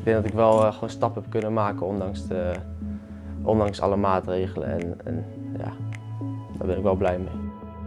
denk dat ik wel gewoon stappen heb kunnen maken ondanks alle maatregelen en ja, daar ben ik wel blij mee.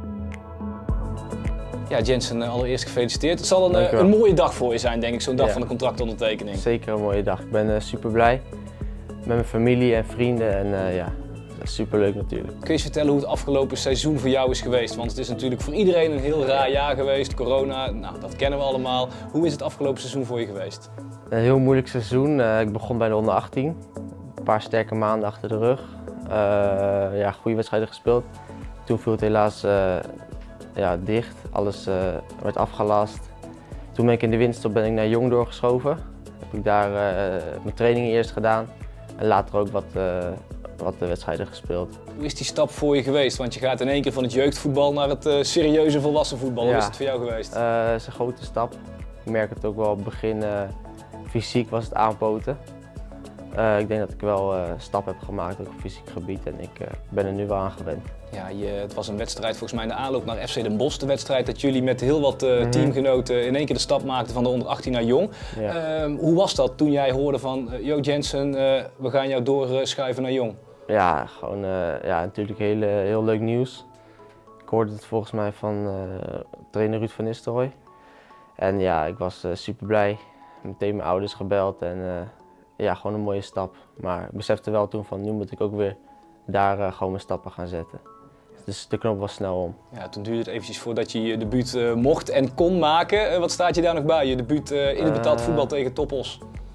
Ja, Jensen, allereerst gefeliciteerd. Het zal een mooie dag voor je zijn, denk ik, zo'n dag van de contractondertekening. Zeker een mooie dag. Ik ben super blij met mijn familie en vrienden en ja, super leuk natuurlijk. Kun je eens vertellen hoe het afgelopen seizoen voor jou is geweest? Want het is natuurlijk voor iedereen een heel raar jaar geweest. Corona, nou, dat kennen we allemaal. Hoe is het afgelopen seizoen voor je geweest? Een heel moeilijk seizoen. Ik begon bij de onder 18. Een paar sterke maanden achter de rug. Ja, goede wedstrijden gespeeld. Toen viel het helaas ja, dicht. Alles werd afgelast. Toen ben ik in de winterstop naar Jong doorgeschoven. Heb ik daar mijn trainingen eerst gedaan en later ook wat wedstrijden gespeeld. Hoe is die stap voor je geweest? Want je gaat in één keer van het jeugdvoetbal naar het serieuze volwassen voetbal. Hoe is het voor jou geweest? Het is een grote stap. Ik merk het ook wel op het begin. Fysiek was het aanpoten. Ik denk dat ik wel stap heb gemaakt ook op fysiek gebied en ik ben er nu wel aan gewend. Ja, het was een wedstrijd volgens mij in de aanloop naar FC Den Bosch. De wedstrijd dat jullie met heel wat teamgenoten in één keer de stap maakten van de onder 18 naar Jong. Ja. Hoe was dat toen jij hoorde van, yo Jensen, we gaan jou doorschuiven naar Jong? Ja, gewoon ja, natuurlijk heel leuk nieuws. Ik hoorde het volgens mij van trainer Ruud van Nistelrooy. En ja, ik was super blij. Meteen mijn ouders gebeld en ja, gewoon een mooie stap. Maar ik besefte wel toen van nu moet ik ook weer daar gewoon mijn stappen gaan zetten. Dus de knop was snel om. Ja, toen duurde het eventjes voordat je je debuut mocht en kon maken. Wat staat je daar nog bij? Je debuut in het betaald voetbal tegen Top Os?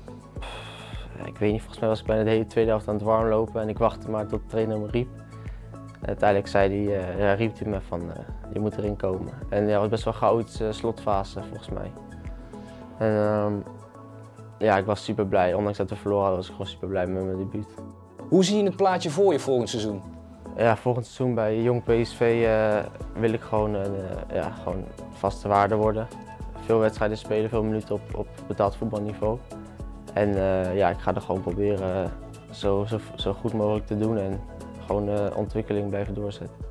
Ik weet niet, volgens mij was ik bijna de hele tweede helft aan het warmlopen en ik wachtte maar tot de trainer me riep. En uiteindelijk riep hij me van je moet erin komen. En ja, het was best wel een chaotische slotfase volgens mij. En ja, ik was super blij. Ondanks dat we verloren hadden, was ik gewoon super blij met mijn debuut. Hoe zie je het plaatje voor je volgend seizoen? Ja, volgend seizoen bij Jong PSV wil ik gewoon ja, gewoon vaste waarde worden. Veel wedstrijden spelen, veel minuten op betaald voetbalniveau. En ja, ik ga er gewoon proberen zo goed mogelijk te doen en gewoon ontwikkeling blijven doorzetten.